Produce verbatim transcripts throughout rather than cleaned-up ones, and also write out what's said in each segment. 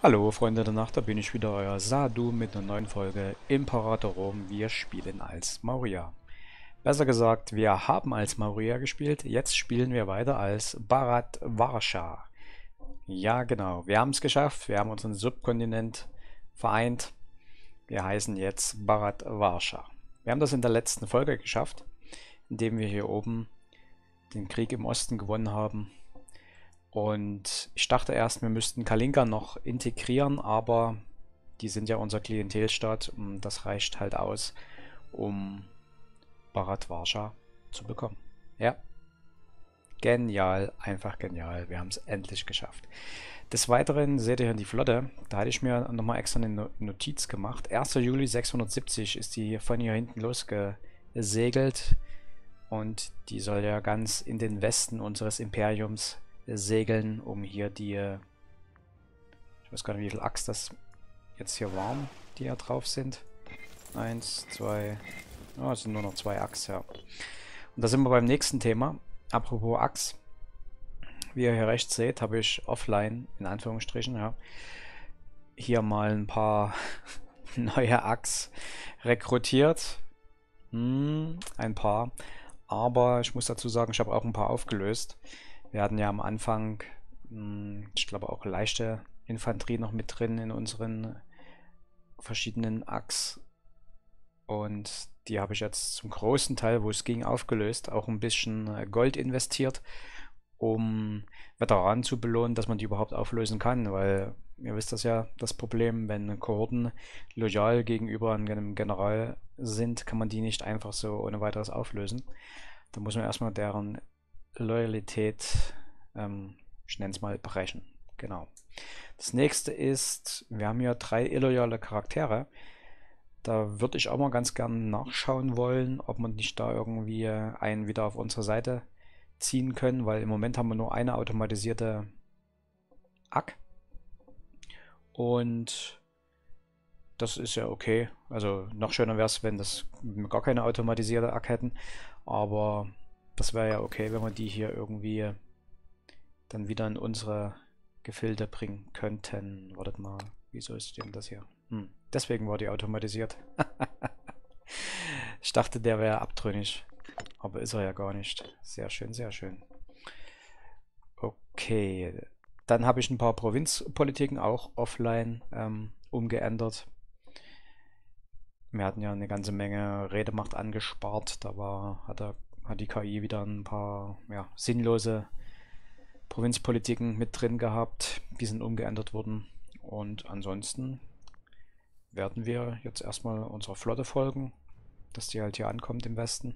Hallo Freunde der Nacht, da bin ich wieder, euer Sadu mit einer neuen Folge Imperator Rom. Wir spielen als Maurya. Besser gesagt, wir haben als Maurya gespielt, jetzt spielen wir weiter als Bharat Varsha. Ja genau, wir haben es geschafft, wir haben unseren Subkontinent vereint. Wir heißen jetzt Bharat Varsha. Wir haben das in der letzten Folge geschafft, indem wir hier oben den Krieg im Osten gewonnen haben. Und ich dachte erst, wir müssten Kalinka noch integrieren, aber die sind ja unser Klientelstaat und das reicht halt aus, um Bharat Varsha zu bekommen. Ja, genial, einfach genial. Wir haben es endlich geschafft. Des Weiteren seht ihr hier die Flotte. Da hatte ich mir nochmal extra eine Notiz gemacht. erster Juli sechshundertsiebzig ist die von hier hinten losgesegelt und die soll ja ganz in den Westen unseres Imperiums segeln, um hier die, ich weiß gar nicht, wie viel Achs das jetzt hier waren, die ja drauf sind. Eins, zwei, oh, es sind nur noch zwei Achs, ja. Und da sind wir beim nächsten Thema. Apropos Achs, wie ihr hier rechts seht, habe ich offline, in Anführungsstrichen, ja, hier mal ein paar neue Achs rekrutiert. Hm, ein paar. Aber ich muss dazu sagen, ich habe auch ein paar aufgelöst. Wir hatten ja am Anfang, ich glaube auch leichte Infanterie noch mit drin in unseren verschiedenen Achs. Und die habe ich jetzt zum großen Teil, wo es ging, aufgelöst. Auch ein bisschen Gold investiert, um Veteranen zu belohnen, dass man die überhaupt auflösen kann. Weil ihr wisst das ja, das Problem, wenn Kohorten loyal gegenüber einem General sind, kann man die nicht einfach so ohne weiteres auflösen. Da muss man erstmal deren Loyalität, ähm, ich nenne es mal, brechen. Genau. Das nächste ist, wir haben hier drei illoyale Charaktere. Da würde ich auch mal ganz gern nachschauen wollen, ob man nicht da irgendwie einen wieder auf unsere Seite ziehen können, weil im Moment haben wir nur eine automatisierte A K. Und das ist ja okay. Also noch schöner wäre es, wenn das wenn wir gar keine automatisierte A K hätten. Aber das wäre ja okay, wenn wir die hier irgendwie dann wieder in unsere Gefilde bringen könnten. Wartet mal, wieso ist denn das hier? Hm, deswegen war die automatisiert. Ich dachte, der wäre abtrünnig. Aber ist er ja gar nicht. Sehr schön, sehr schön. Okay, dann habe ich ein paar Provinzpolitiken auch offline ähm, umgeändert. Wir hatten ja eine ganze Menge Redemacht angespart. Da war, hat, er, hat die K I wieder ein paar ja, sinnlose Provinzpolitiken mit drin gehabt. Die sind umgeändert worden. Und ansonsten werden wir jetzt erstmal unserer Flotte folgen, dass die halt hier ankommt im Westen.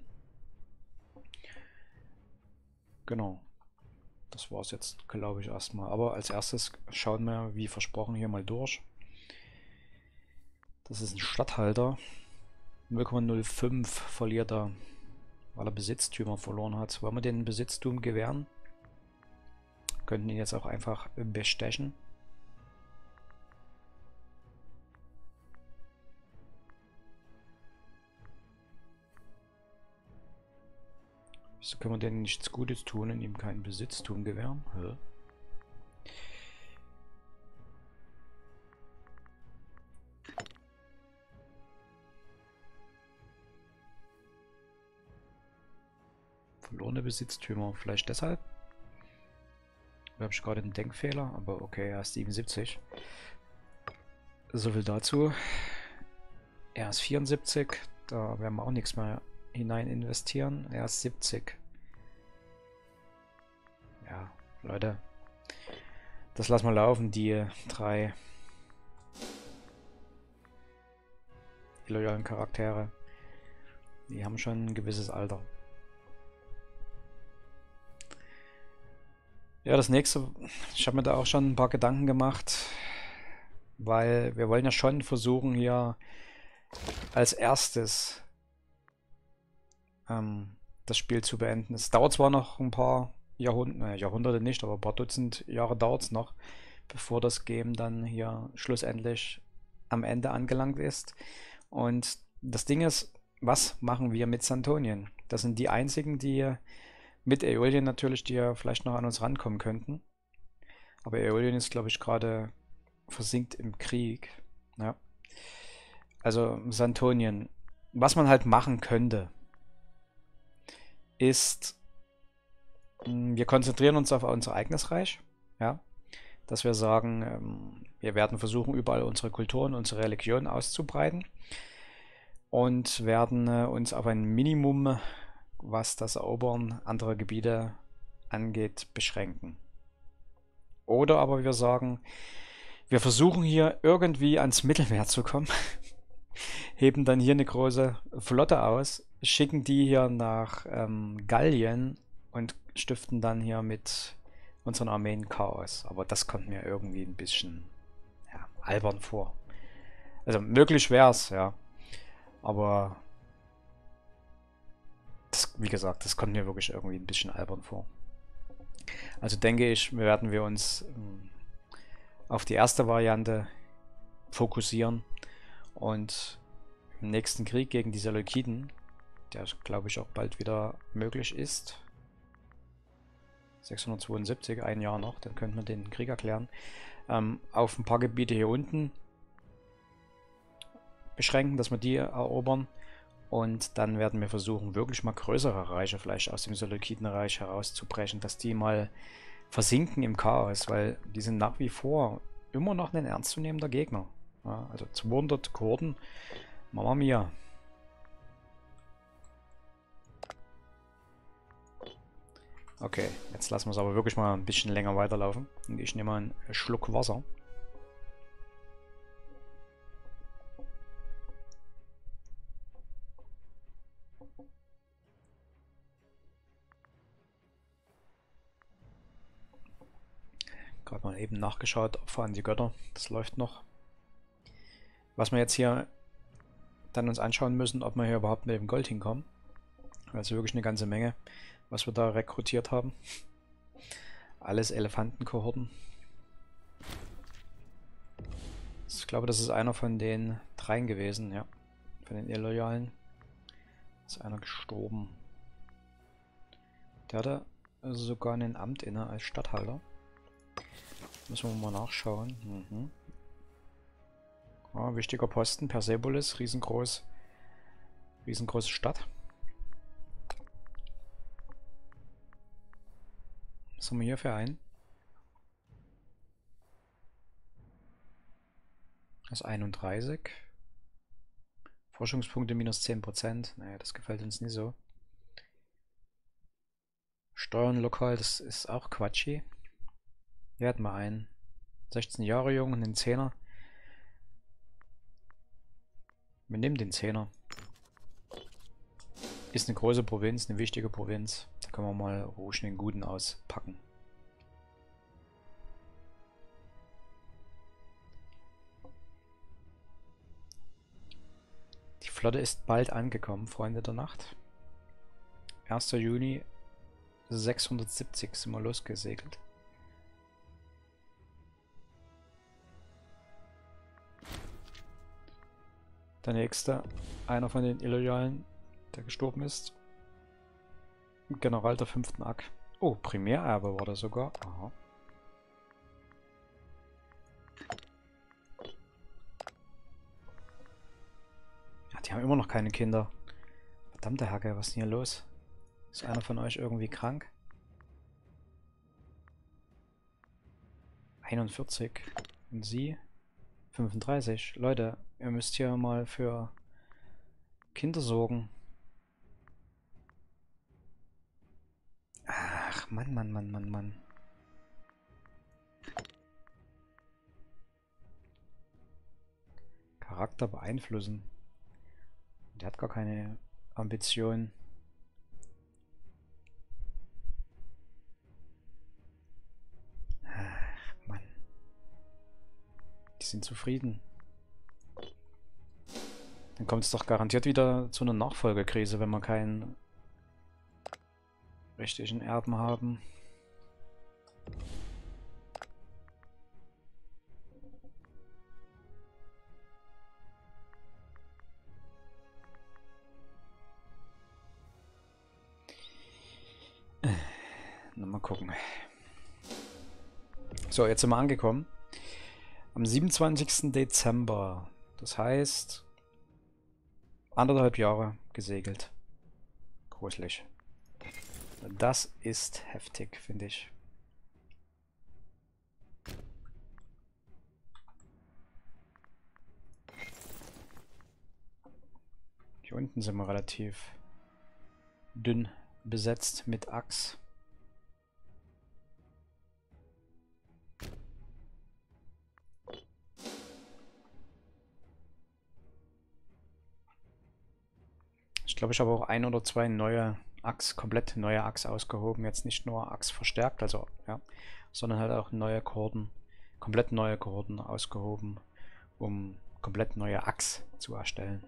Genau. Das war es jetzt, glaube ich, erstmal. Aber als erstes schauen wir, wie versprochen, hier mal durch. Das ist ein Statthalter. null Komma null fünf verliert er, weil er Besitztümer verloren hat. Wollen wir den Besitztum gewähren? Könnten ihn jetzt auch einfach bestechen. Wieso können wir denn nichts Gutes tun und ihm keinen Besitztum gewähren? Hä? Verlorene Besitztümer, vielleicht deshalb? Da habe ich gerade einen Denkfehler, aber okay, er ist siebenundsiebzig. So viel dazu. Er ist vierundsiebzig, da werden wir auch nichts mehr hinein investieren. Er ist siebzig. Ja, Leute, das lassen wir laufen, die drei illoyalen Charaktere. Die haben schon ein gewisses Alter. Ja, das nächste, ich habe mir da auch schon ein paar Gedanken gemacht, weil wir wollen ja schon versuchen, hier als erstes ähm, das Spiel zu beenden. Es dauert zwar noch ein paar Jahrhunderte, äh, Jahrhunderte nicht, aber ein paar Dutzend Jahre dauert es noch, bevor das Game dann hier schlussendlich am Ende angelangt ist. Und das Ding ist, was machen wir mit Santonien? Das sind die einzigen, die mit Aeolien natürlich, die ja vielleicht noch an uns rankommen könnten. Aber Aeolien ist, glaube ich, gerade versinkt im Krieg. Ja. Also Santonien. Was man halt machen könnte, ist, mh, wir konzentrieren uns auf unser eigenes Reich. Ja. Dass wir sagen, ähm, wir werden versuchen, überall unsere Kulturen, unsere Religion auszubreiten und werden äh, uns auf ein Minimum, was das Erobern anderer Gebiete angeht, beschränken. Oder aber wir sagen, wir versuchen hier irgendwie ans Mittelmeer zu kommen, heben dann hier eine große Flotte aus, schicken die hier nach ähm, Gallien und stiften dann hier mit unseren Armeen Chaos. Aber das kommt mir irgendwie ein bisschen ja, albern vor. Also möglich wäre es, ja. Aber das, wie gesagt, das kommt mir wirklich irgendwie ein bisschen albern vor. Also denke ich, werden wir uns ähm, auf die erste Variante fokussieren und im nächsten Krieg gegen die Seleukiden, der glaube ich auch bald wieder möglich ist, sechshundertzweiundsiebzig, ein Jahr noch, dann könnten wir den Krieg erklären, ähm, auf ein paar Gebiete hier unten beschränken, dass wir die erobern. Und dann werden wir versuchen, wirklich mal größere Reiche vielleicht aus dem Seleukidenreich herauszubrechen, dass die mal versinken im Chaos, weil die sind nach wie vor immer noch ein ernstzunehmender Gegner. Ja, also zweihundert Kurden, Mama mia. Okay, jetzt lassen wir es aber wirklich mal ein bisschen länger weiterlaufen. Und ich nehme mal einen Schluck Wasser. Gerade mal eben nachgeschaut, Opfer an die Götter. Das läuft noch. Was wir jetzt hier dann uns anschauen müssen, ob wir hier überhaupt mit dem Gold hinkommen. Also wirklich eine ganze Menge, was wir da rekrutiert haben. Alles Elefantenkohorten. Ich glaube, das ist einer von den dreien gewesen, ja. Von den Illoyalen. Ist einer gestorben. Der hatte sogar ein Amt inne als Statthalter. Müssen wir mal nachschauen. Mhm. Ah, wichtiger Posten, Persepolis, riesengroß. Riesengroße Stadt. Was haben wir hier für einen? Das ist einunddreißig. Forschungspunkte minus zehn Prozent. Naja, das gefällt uns nicht so. Steuern lokal, das ist auch quatschi. Hier hatten wir einen. sechzehn Jahre jung und einen Zehner. Wir nehmen den Zehner. Ist eine große Provinz, eine wichtige Provinz. Da können wir mal ruhig den Guten auspacken. Die Flotte ist bald angekommen, Freunde der Nacht. erster Juni sechshundertsiebzig sind wir losgesegelt. Der nächste, einer von den Illoyalen, der gestorben ist. General der fünften Ak. Oh, Primärerbe war der sogar. Aha. Ja, die haben immer noch keine Kinder. Verdammte Hacke, was ist denn hier los? Ist einer von euch irgendwie krank? einundvierzig. Und sie? fünfunddreißig. Leute, ihr müsst hier mal für Kinder sorgen. Ach, Mann, Mann, Mann, Mann, Mann. Charakter beeinflussen. Der hat gar keine Ambition. Ach, Mann. Die sind zufrieden. Dann kommt es doch garantiert wieder zu einer Nachfolgekrise, wenn wir keinen richtigen Erben haben. Na, mal gucken. So, jetzt sind wir angekommen. Am siebenundzwanzigsten Dezember. Das heißt, anderthalb Jahre gesegelt. Gruselig. Das ist heftig, finde ich. Hier unten sind wir relativ dünn besetzt mit Axt. Ich glaube, ich habe auch ein oder zwei neue Axt, komplett neue Axt ausgehoben. Jetzt nicht nur Axt verstärkt, also ja, sondern halt auch neue Chorden, komplett neue Chorden ausgehoben, um komplett neue Axt zu erstellen.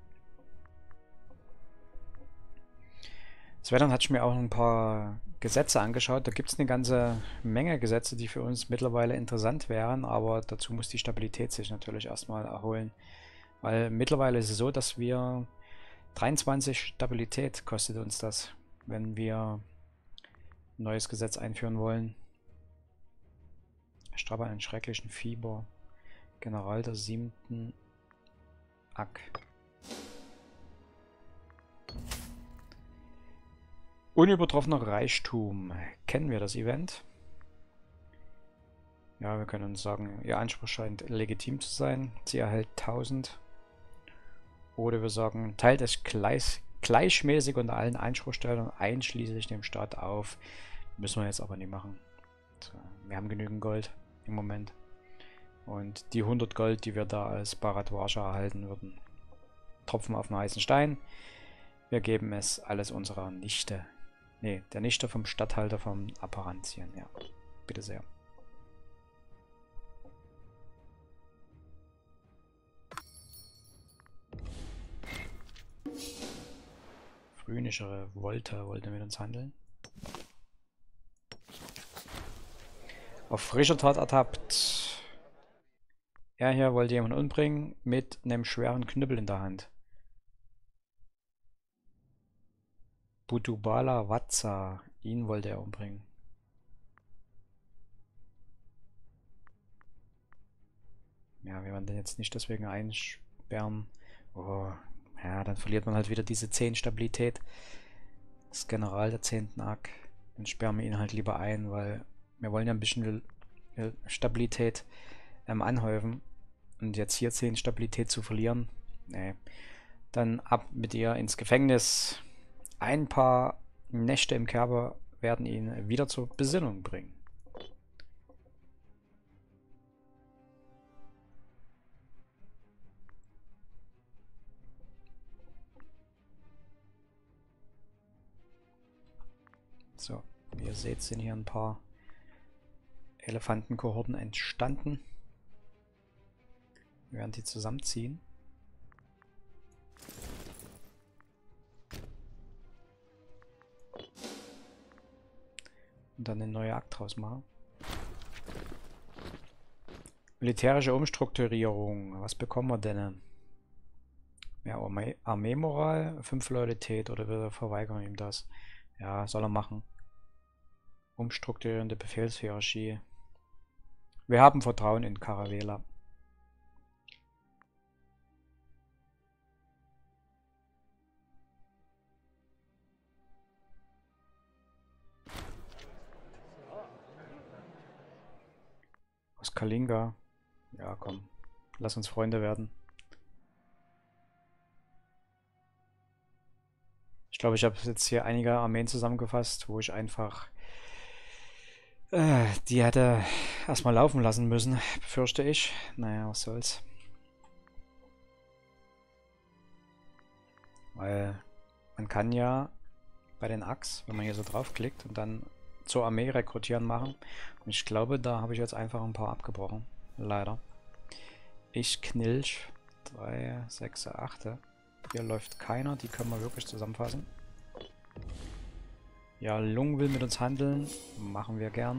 Des Weiteren hatte ich mir auch ein paar Gesetze angeschaut. Da gibt es eine ganze Menge Gesetze, die für uns mittlerweile interessant wären, aber dazu muss die Stabilität sich natürlich erstmal erholen. Weil mittlerweile ist es so, dass wir dreiundzwanzig Stabilität kostet uns das, wenn wir ein neues Gesetz einführen wollen. Strafe einen schrecklichen Fieber. General der siebten Ack. Unübertroffener Reichtum. Kennen wir das Event? Ja, wir können uns sagen, ihr Anspruch scheint legitim zu sein. Sie erhält tausend. Oder wir sagen, teilt es gleich, gleichmäßig unter allen Einspruchstellern, einschließlich dem Staat auf. Müssen wir jetzt aber nicht machen. So, wir haben genügend Gold im Moment. Und die hundert Gold, die wir da als Bharadwaja erhalten würden, Tropfen auf den heißen Stein. Wir geben es alles unserer Nichte. Ne, der Nichte vom Statthalter von Apparantien. Ja, bitte sehr. Phrynische Volta wollte mit uns handeln. Auf frischer Tat ertappt. Er hier wollte jemanden umbringen mit einem schweren Knüppel in der Hand. Budubala Vatsa, ihn wollte er umbringen. Ja, wir werden den jetzt nicht deswegen einsperren. Oh, ja, dann verliert man halt wieder diese zehn Stabilität. Das General der zehnten Ack. Dann sperren wir ihn halt lieber ein, weil wir wollen ja ein bisschen Stabilität ähm, anhäufen. Und jetzt hier zehn Stabilität zu verlieren, nee. Dann ab mit ihr ins Gefängnis. Ein paar Nächte im Kerber werden ihn wieder zur Besinnung bringen. So, wie ihr seht, sind hier ein paar Elefantenkohorten entstanden. Wir werden die zusammenziehen. Und dann eine neue Akt draus machen. Militärische Umstrukturierung. Was bekommen wir denn? Ja, Armeemoral, fünf Loyalität oder wir verweigern ihm das. Ja, soll er machen. Umstrukturierende Befehlshierarchie. Wir haben Vertrauen in Caravela. Aus Kalinga. Ja, komm. Lass uns Freunde werden. Ich glaube, ich habe jetzt hier einige Armeen zusammengefasst, wo ich einfach äh, die hätte erstmal laufen lassen müssen, befürchte ich. Naja, was soll's. Weil man kann ja bei den Axt, wenn man hier so draufklickt und dann zur Armee rekrutieren machen. Und ich glaube, da habe ich jetzt einfach ein paar abgebrochen. Leider. Ich Knilch. drei, sechs, acht. Hier läuft keiner, die können wir wirklich zusammenfassen. Ja, Lung will mit uns handeln. Machen wir gern.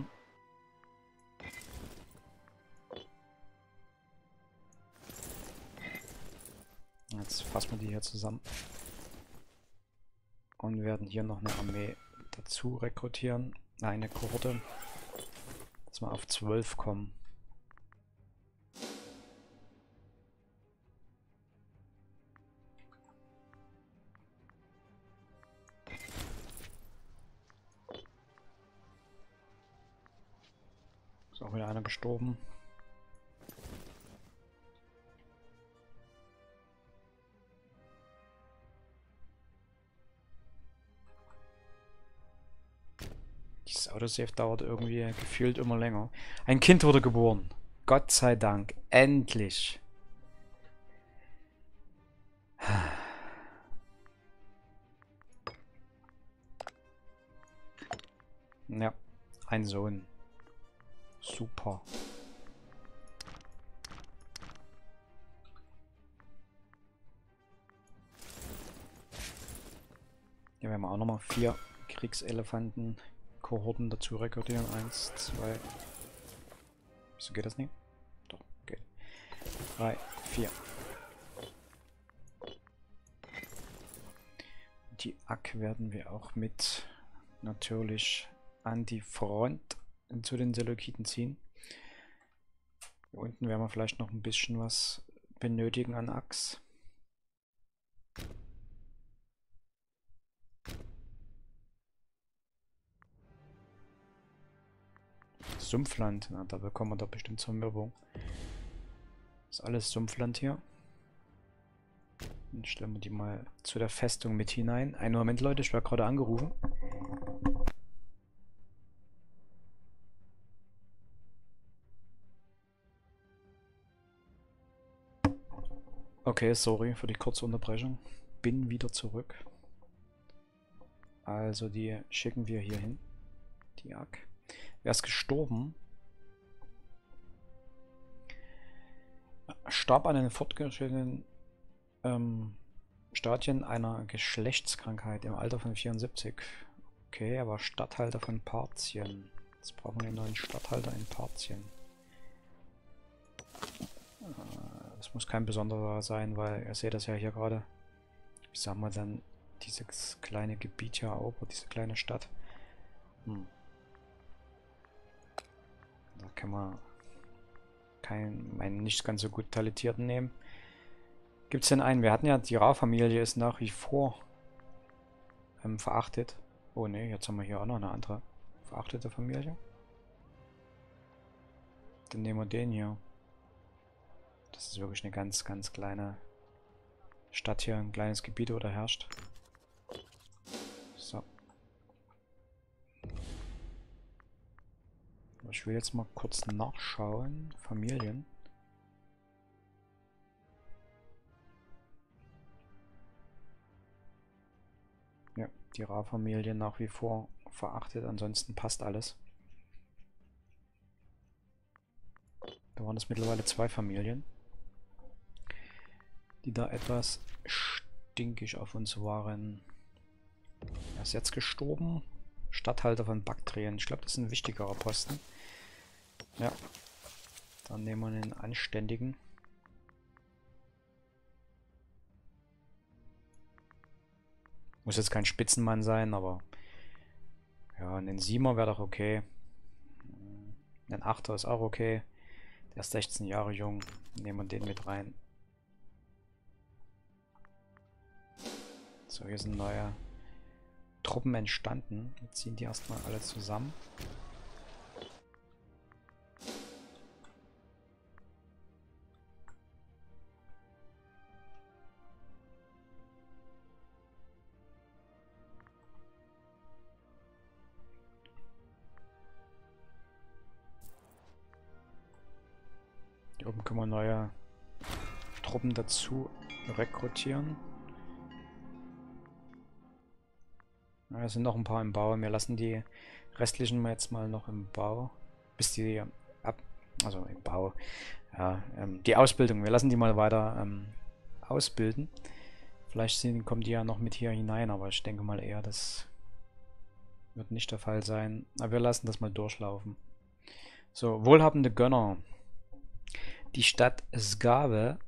Jetzt fassen wir die hier zusammen. Und werden hier noch eine Armee dazu rekrutieren. Eine Kohorte. Dass wir auf zwölf kommen. Ist auch wieder einer gestorben. Dieses Autosave dauert irgendwie gefühlt immer länger. Ein Kind wurde geboren. Gott sei Dank. Endlich. Ja, ein Sohn. Super. Hier werden wir auch nochmal vier Kriegselefanten-Kohorten dazu rekrutieren. Eins, zwei. Wieso geht das nicht? Doch, geht. Drei, vier. Die A K werden wir auch mit natürlich an die Front zu den Seleukiden ziehen. Hier unten werden wir vielleicht noch ein bisschen was benötigen an Axt. Sumpfland, na, da bekommen wir doch bestimmt Zermürbung. Das ist alles Sumpfland hier. Dann stellen wir die mal zu der Festung mit hinein. Einen Moment, Leute, ich werde gerade angerufen. Okay, sorry für die kurze Unterbrechung. Bin wieder zurück. Also die schicken wir hier hin. Die A K. Wer ist gestorben? Starb an den fortgeschrittenen ähm, Stadien einer Geschlechtskrankheit im Alter von vierundsiebzig. Okay, er war Statthalter von Parthien. Jetzt brauchen wir einen neuen Statthalter in Parthien. Das muss kein besonderer sein, weil ihr seht das ja hier gerade. Wie sagen wir dann, dieses kleine Gebiet hier auch, diese kleine Stadt. Hm. Da kann man keinen, einen nicht ganz so gut talentierten nehmen. Gibt es denn einen? Wir hatten ja, die Ra-Familie ist nach wie vor ähm, verachtet. Oh ne, jetzt haben wir hier auch noch eine andere verachtete Familie. Dann nehmen wir den hier. Das ist wirklich eine ganz, ganz kleine Stadt hier, ein kleines Gebiet, wo da herrscht. So. Ich will jetzt mal kurz nachschauen. Familien. Ja, die Ra-Familie nach wie vor verachtet, ansonsten passt alles. Da waren es mittlerweile zwei Familien, die da etwas stinkig auf uns waren. Er ist jetzt gestorben. Statthalter von Baktrien. Ich glaube, das ist ein wichtigerer Posten. Ja. Dann nehmen wir einen anständigen. Muss jetzt kein Spitzenmann sein, aber ja, ein Siemer wäre doch okay. Ein Achter ist auch okay. Der ist sechzehn Jahre jung. Nehmen wir den mit rein. So, hier sind neue Truppen entstanden. Jetzt ziehen die erstmal alle zusammen. Hier oben können wir neue Truppen dazu rekrutieren. Ja, es sind noch ein paar im Bau. Wir lassen die restlichen jetzt mal noch im Bau. Bis die ab... Also im Bau. Ja, ähm, die Ausbildung. Wir lassen die mal weiter ähm, ausbilden. Vielleicht sind, kommen die ja noch mit hier hinein, aber ich denke mal eher, das wird nicht der Fall sein. Aber wir lassen das mal durchlaufen. So, wohlhabende Gönner. Die Stadt Sgave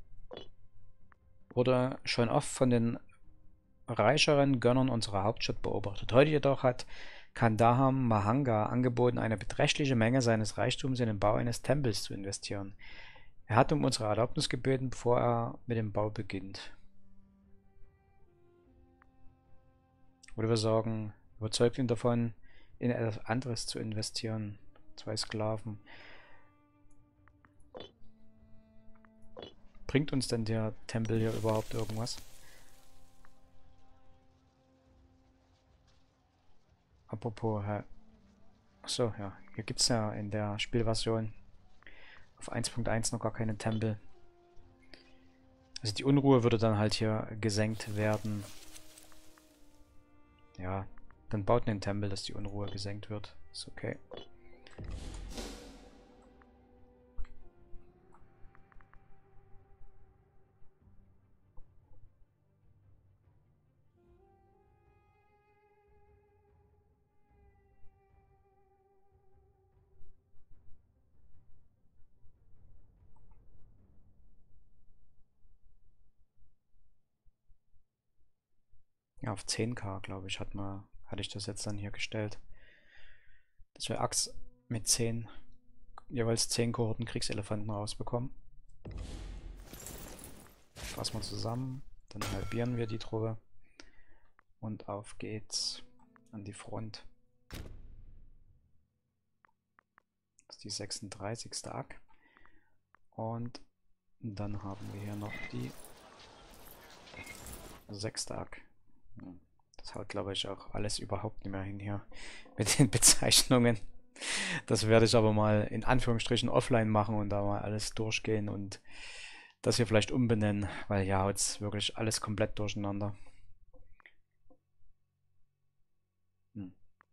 wurde schon oft von den reicheren Gönnern unserer Hauptstadt beobachtet. Heute jedoch hat Kandaham Mahanga angeboten, eine beträchtliche Menge seines Reichtums in den Bau eines Tempels zu investieren. Er hat um unsere Erlaubnis gebeten, bevor er mit dem Bau beginnt. Oder wir sagen, überzeugt ihn davon, in etwas anderes zu investieren. Zwei Sklaven. bringt uns denn der Tempel hier überhaupt irgendwas? Apropos, hä? Achso, ja. Hier gibt es ja in der Spielversion auf eins Punkt eins noch gar keine Tempel. Also die Unruhe würde dann halt hier gesenkt werden. Ja, dann baut einen Tempel, dass die Unruhe gesenkt wird. Ist okay. Ja, auf zehn K, glaube ich, hat man, hatte ich das jetzt dann hier gestellt. Dass wir Axt mit zehn, jeweils zehn Kohorten Kriegselefanten rausbekommen. Fassen wir zusammen, dann halbieren wir die Truppe. Und auf geht's an die Front. Das ist die sechsunddreißigste A K. Und dann haben wir hier noch die sechste A K. Das haut, glaube ich, auch alles überhaupt nicht mehr hin hier mit den Bezeichnungen. Das werde ich aber mal in Anführungsstrichen offline machen und da mal alles durchgehen und das hier vielleicht umbenennen, weil ja, haut es wirklich alles komplett durcheinander. Hm.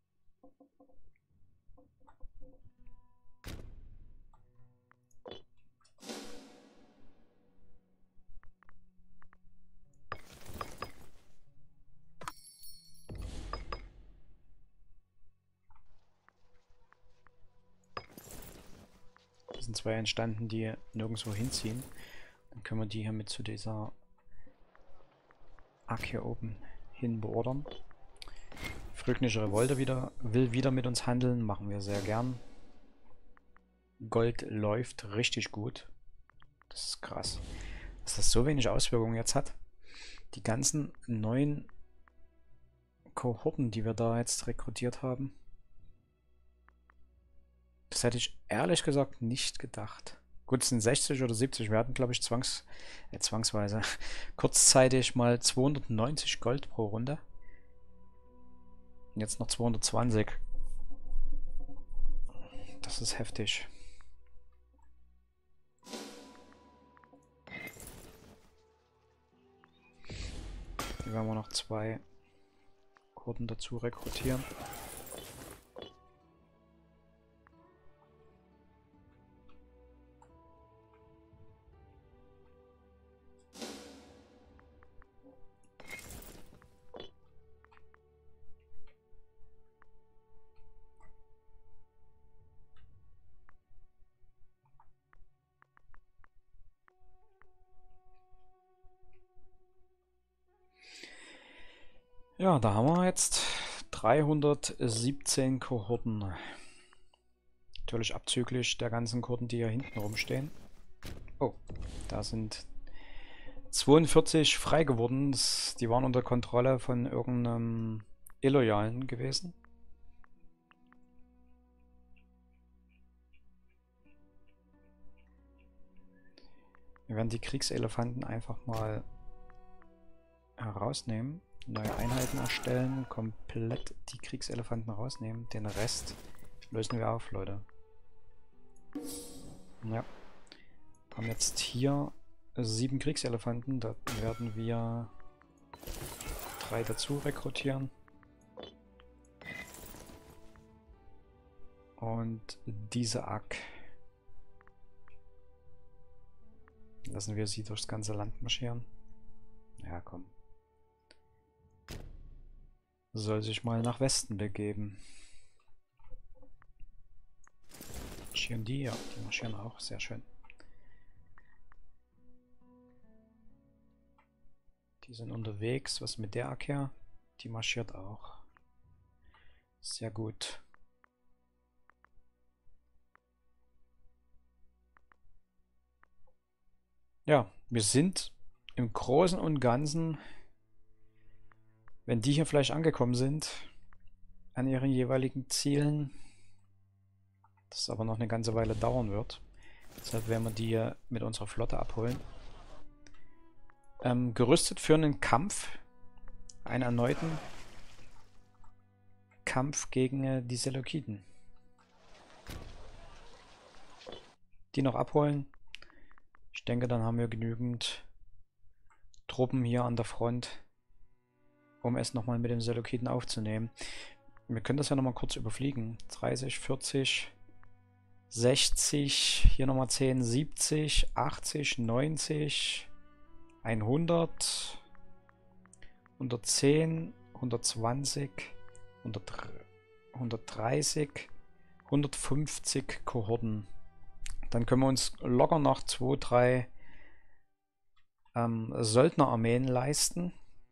Sind zwei entstanden, die nirgendwo hinziehen. Dann können wir die hier mit zu dieser A K hier oben hin beordern. Frögnische Revolte wieder, will wieder mit uns handeln, machen wir sehr gern. Gold läuft richtig gut. Das ist krass, dass das so wenig Auswirkungen jetzt hat. Die ganzen neuen Kohorten, die wir da jetzt rekrutiert haben. Das hätte ich ehrlich gesagt nicht gedacht. Gut, es sind sechzig oder siebzig. Wir hatten, glaube ich, zwangs, äh, zwangsweise kurzzeitig mal zweihundertneunzig Gold pro Runde. Und jetzt noch zweihundertzwanzig. Das ist heftig. Hier werden wir noch zwei Horden dazu rekrutieren. Ja, da haben wir jetzt dreihundertsiebzehn Kohorten. Natürlich abzüglich der ganzen Kohorten, die hier hinten rumstehen. Oh, da sind zweiundvierzig frei geworden. Das, die waren unter Kontrolle von irgendeinem Illoyalen gewesen. Wir werden die Kriegselefanten einfach mal herausnehmen. Neue Einheiten erstellen, komplett die Kriegselefanten rausnehmen. Den Rest lösen wir auf, Leute. Ja. Wir haben jetzt hier sieben Kriegselefanten. Da werden wir drei dazu rekrutieren. Und diese A K lassen wir sie durchs ganze Land marschieren. Ja, komm. Soll sich mal nach Westen begeben. Marschieren die? Ja, die marschieren auch. Sehr schön. Die sind unterwegs. Was mit der A K her? Die marschiert auch. Sehr gut. Ja, wir sind im Großen und Ganzen, wenn die hier vielleicht angekommen sind, an ihren jeweiligen Zielen, das aber noch eine ganze Weile dauern wird. Deshalb werden wir die mit unserer Flotte abholen. ähm, gerüstet für einen Kampf, einen erneuten Kampf gegen äh, die Seleukiden. Die noch abholen. Ich denke, dann haben wir genügend Truppen hier an der Front, um es nochmal mit den Seleukiden aufzunehmen. Wir können das ja nochmal kurz überfliegen. dreißig, vierzig, sechzig, hier nochmal zehn, siebzig, achtzig, neunzig, hundert, hundertzehn, hundertzwanzig, hundertdreißig, hundertfünfzig Kohorten. Dann können wir uns locker noch zwei, drei ähm, Söldnerarmeen leisten.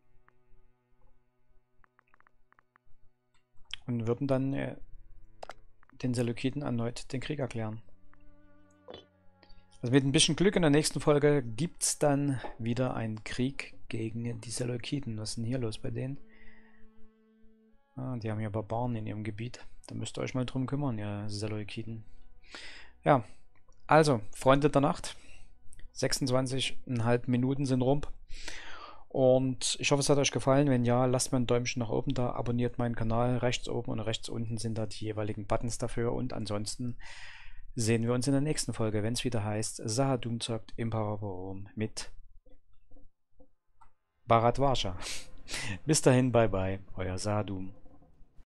Und würden dann äh, den Seleukiden erneut den Krieg erklären. Also mit ein bisschen Glück in der nächsten Folge gibt es dann wieder einen Krieg gegen die Seleukiden. Was ist denn hier los bei denen? Ah, die haben ja Barbaren in ihrem Gebiet. Da müsst ihr euch mal drum kümmern, ihr Seleukiden. Ja, also, Freunde der Nacht. sechsundzwanzig Komma fünf Minuten sind rum. Und ich hoffe, es hat euch gefallen. Wenn ja, lasst mir ein Däumchen nach oben da, abonniert meinen Kanal. Rechts oben und rechts unten sind da die jeweiligen Buttons dafür. Und ansonsten sehen wir uns in der nächsten Folge, wenn es wieder heißt Sahadum zockt Imperator mit Bharadwaja. Bis dahin, bye bye, euer Sahadum.